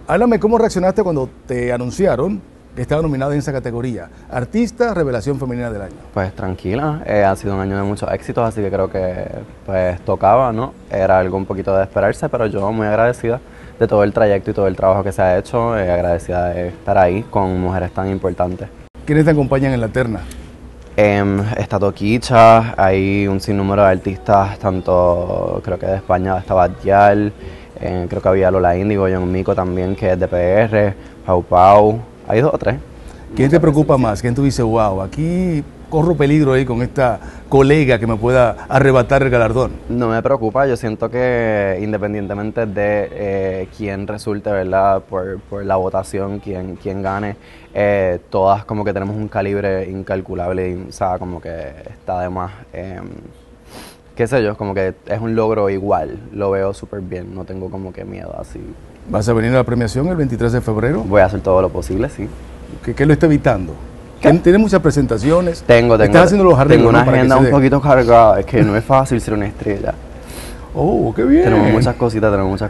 Háblame, ¿cómo reaccionaste cuando te anunciaron que estaba nominada en esa categoría? Artista Revelación Femenina del Año. Pues tranquila, ha sido un año de muchos éxitos, así que creo que pues tocaba, ¿no? Era algo un poquito de esperarse, pero yo muy agradecida de todo el trayecto y todo el trabajo que se ha hecho, agradecida de estar ahí con mujeres tan importantes. ¿Quiénes te acompañan en la terna? Está Toquicha, hay un sinnúmero de artistas, tanto creo que de España estaba Dial, creo que había Lola Índigo, John Mico también, que es de PR, Pau Pau, hay 2 o 3. ¿Quién te preocupa más? ¿Quién tú dices, wow, aquí corro peligro ahí con esta colega que me pueda arrebatar el galardón? No me preocupa, yo siento que independientemente de quién resulte, ¿verdad? Por la votación, quién gane, todas como que tenemos un calibre incalculable, y, o sea, como que está de más, qué sé yo, como que es un logro igual, lo veo súper bien, no tengo como que miedo así. ¿Vas a venir a la premiación el 23 de febrero? Voy a hacer todo lo posible, sí. ¿Qué lo está evitando? ¿Tienes muchas presentaciones? Tengo. ¿Estás haciendo los arreglos? Tengo una ¿no? agenda un poquito cargada, es que no es fácil ser una estrella. Oh, qué bien. Tenemos muchas cositas,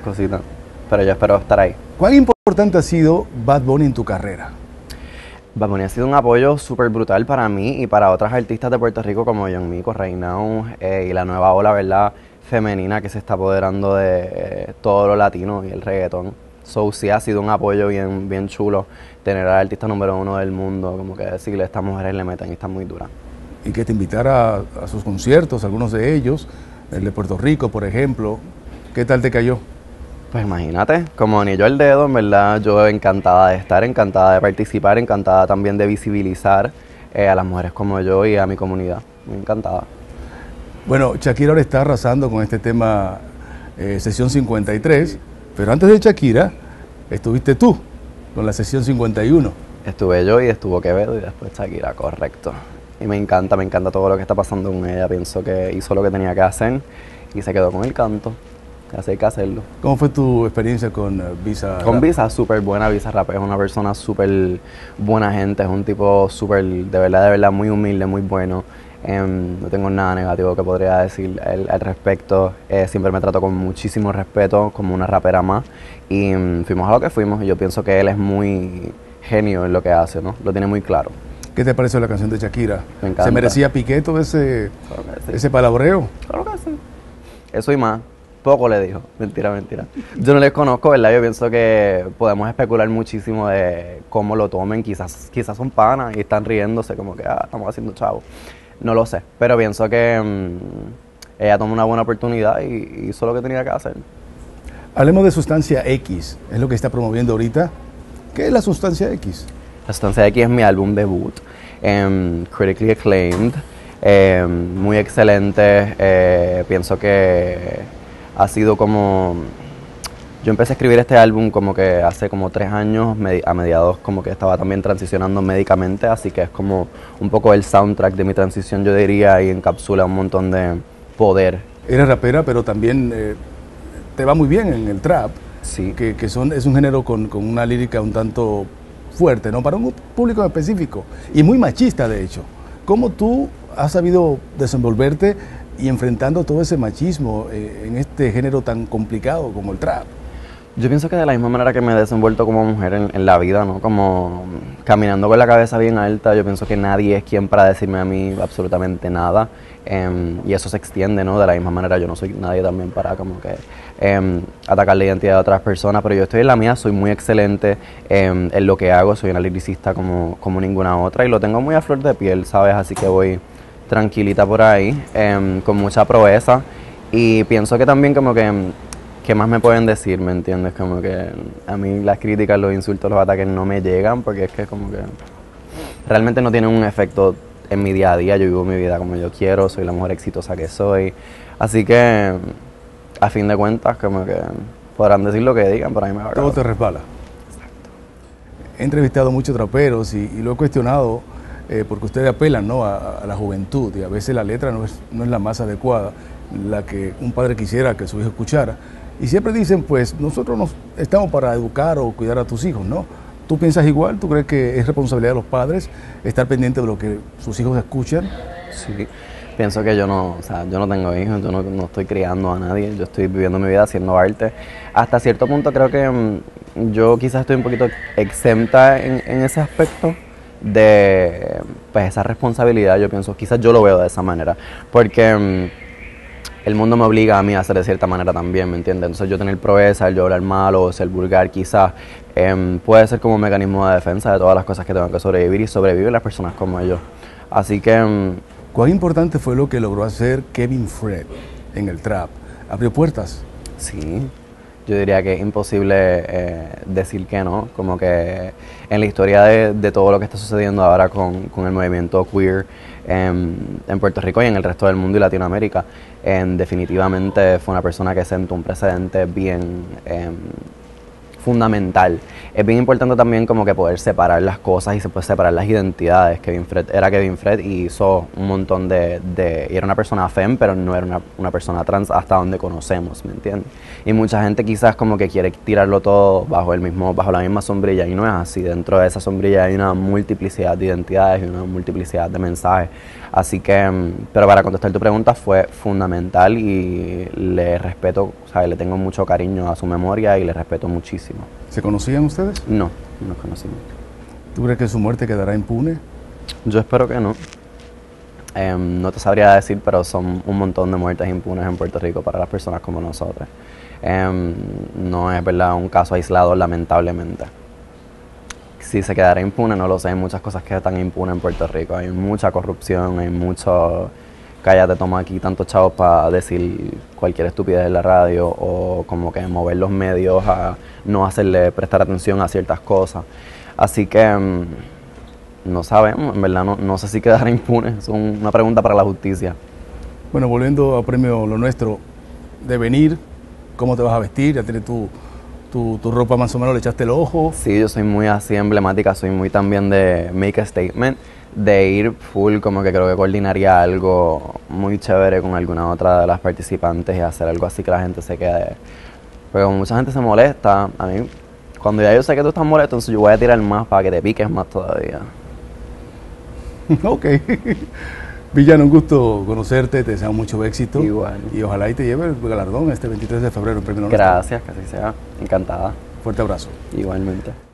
pero yo espero estar ahí. ¿Cuán importante ha sido Bad Bunny en tu carrera? Bad Bunny ha sido un apoyo súper brutal para mí y para otras artistas de Puerto Rico como John Mico, Reinao y la nueva ola, ¿verdad?, femenina que se está apoderando de todo lo latino y el reggaetón. So sí ha sido un apoyo bien chulo tener al artista número 1 del mundo, como que decirle a estas mujeres le meten y están muy duras. Y que te invitara a sus conciertos, algunos de ellos, el de Puerto Rico, por ejemplo. ¿Qué tal te cayó? Pues imagínate, como anillo al dedo, en verdad, yo encantada de estar, encantada de participar, encantada también de visibilizar a las mujeres como yo y a mi comunidad. Muy encantada. Bueno, Shakira ahora está arrasando con este tema Sesión 53, pero antes de Shakira estuviste tú con la Sesión 51. Estuve yo y estuvo Quevedo y después Shakira, correcto. Y me encanta todo lo que está pasando con ella. Pienso que hizo lo que tenía que hacer y se quedó con el canto. Así hay que hacerlo. ¿Cómo fue tu experiencia con Visa? Con Visa, súper buena. Visa Rap es una persona súper buena gente, es un tipo súper, de verdad, muy humilde, muy bueno. No tengo nada negativo que podría decir al respecto. Siempre me trató con muchísimo respeto, como una rapera más. Y fuimos a lo que fuimos. Y yo pienso que él es muy genio en lo que hace, ¿no? Lo tiene muy claro. ¿Qué te pareció la canción de Shakira? Me encanta. ¿Se merecía Piqué todo ese palabreo? Claro que sí. Eso y más. Poco le dijo. Mentira. Yo no les conozco, ¿verdad? Yo pienso que podemos especular muchísimo de cómo lo tomen. Quizás son panas y están riéndose como que estamos haciendo chavo. No lo sé, pero pienso que ella tomó una buena oportunidad y hizo lo que tenía que hacer. Hablemos de Sustancia X, es lo que está promoviendo ahorita. ¿Qué es la Sustancia X? La Sustancia X es mi álbum debut, critically acclaimed, muy excelente. Pienso que ha sido como... Yo empecé a escribir este álbum como que hace como 3 años, a mediados como que estaba también transicionando médicamente, así que es como un poco el soundtrack de mi transición, yo diría, y encapsula un montón de poder. Eres rapera, pero también te va muy bien en el trap, Sí. que es un género con una lírica un tanto fuerte, ¿no? Para un público específico y muy machista, de hecho. ¿Cómo tú has sabido desenvolverte y enfrentando todo ese machismo en este género tan complicado como el trap? Yo pienso que de la misma manera que me he desenvuelto como mujer en la vida, ¿no? Como caminando con la cabeza bien alta, yo pienso que nadie es quien para decirme a mí absolutamente nada. Y eso se extiende, ¿no? De la misma manera yo no soy nadie también para como que atacar la identidad de otras personas, pero yo estoy en la mía, soy muy excelente en lo que hago, soy una liricista como ninguna otra y lo tengo muy a flor de piel, ¿sabes? Así que voy tranquilita por ahí, con mucha proeza y pienso que también como que ¿qué más me pueden decir? ¿Me entiendes? Como que a mí las críticas, los insultos, los ataques no me llegan porque es que como que realmente no tienen un efecto en mi día a día. Yo vivo mi vida como yo quiero, soy la mujer exitosa que soy. Así que, a fin de cuentas, como que podrán decir lo que digan, pero a mí me va a Todo te resbala. Exacto. He entrevistado muchos traperos y lo he cuestionado porque ustedes apelan, ¿no? a la juventud y a veces la letra no es la más adecuada, la que un padre quisiera que su hijo escuchara. Y siempre dicen, pues, nosotros no estamos para educar o cuidar a tus hijos, ¿no? ¿Tú piensas igual? ¿Tú crees que es responsabilidad de los padres estar pendientes de lo que sus hijos escuchan? Sí, pienso que yo no tengo hijos, yo no estoy criando a nadie, yo estoy viviendo mi vida haciendo arte. Hasta cierto punto creo que yo quizás estoy un poquito exenta en ese aspecto de pues esa responsabilidad, yo pienso, quizás yo lo veo de esa manera, porque el mundo me obliga a mí a hacer de cierta manera también, ¿me entiendes? Entonces yo tener proeza, el yo hablar mal o ser vulgar quizás, puede ser como un mecanismo de defensa de todas las cosas que tengo que sobrevivir y sobreviven las personas como yo. Así que... ¿Cuán importante fue lo que logró hacer Kevin Fred en el trap? ¿Abrió puertas? Sí, yo diría que es imposible decir que no, como que en la historia de todo lo que está sucediendo ahora con el movimiento queer en Puerto Rico y en el resto del mundo y Latinoamérica, definitivamente fue una persona que sentó un precedente bien fundamental. Es bien importante también como que poder separar las cosas y se puede separar las identidades. Kevin Fred era Kevin Fred y hizo un montón y era una persona femme, pero no era una persona trans hasta donde conocemos, ¿me entiendes? Y mucha gente quizás como que quiere tirarlo todo bajo la misma sombrilla y no es así. Dentro de esa sombrilla hay una multiplicidad de identidades y una multiplicidad de mensajes. Así que, pero para contestar tu pregunta, fue fundamental y le respeto, o sea, le tengo mucho cariño a su memoria y le respeto muchísimo. ¿Se conocían ustedes? No, no nos conocimos. ¿Tú crees que su muerte quedará impune? Yo espero que no. No te sabría decir, pero son un montón de muertes impunes en Puerto Rico para las personas como nosotros. No es verdad un caso aislado, lamentablemente. Si se quedará impune, no lo sé. Hay muchas cosas que están impunes en Puerto Rico. Hay mucha corrupción, hay mucho... Cállate, toma aquí tantos chavos para decir cualquier estupidez en la radio o como que mover los medios a no hacerle prestar atención a ciertas cosas. Así que no sabemos, en verdad no sé si quedará impune. Es una pregunta para la justicia. Bueno, volviendo a Premio Lo Nuestro, de venir, ¿cómo te vas a vestir? ¿Ya tienes tu ropa más o menos, le echaste el ojo? Sí, yo soy muy así emblemática, soy muy también de make a statement, de ir full, como que creo que coordinaría algo muy chévere con alguna otra de las participantes y hacer algo así que la gente se quede. Porque como mucha gente se molesta, a mí, cuando ya yo sé que tú estás molesto, entonces yo voy a tirar más para que te piques más todavía. Ok. Villano, un gusto conocerte, te deseo mucho éxito. Igual. Y ojalá y te lleve el galardón este 23 de febrero en Premio Lo Nuestro. Gracias, que así sea. Encantada. Fuerte abrazo. Igualmente.